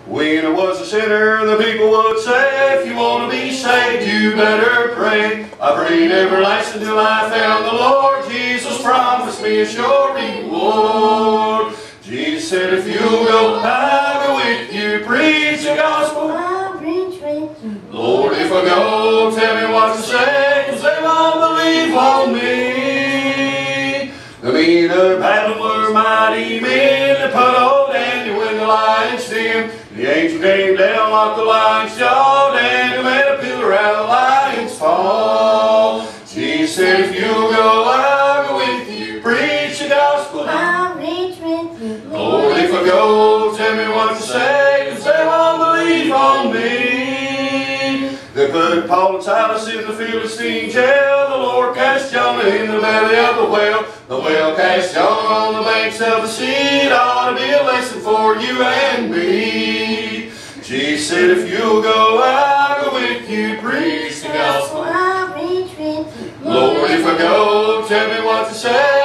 When I was a sinner, the people would say, if you want to be saved, you better pray. I prayed everlasting till I found the Lord. Jesus promised me a sure reward. Jesus said, if you'll go, I'll go with you. Preach the gospel. I'll preach with you. Lord, if I go, tell me what to say, 'cause they won't believe on me. The men of battle were mighty men that put old Daniel in the lion's den. The angel came down, locked the lion's jaw. Daniel made a pillar out of the lion's paw. Jesus said, if you'll go, I'll go with you. Preach the gospel. I'll preach with you. Lord, if I go, tell me what to say, 'cause they won't believe on me. They put Paul and Silas in the Philistine jail. The Lord cast Jonah in the belly of the whale. The whale cast Jonah on the banks of the sea. It ought to be a lesson for you and me. Jesus said, if you'll go, I'll go with you. Preach the gospel. I'll preach with you. Lord, if I go, tell me what to say.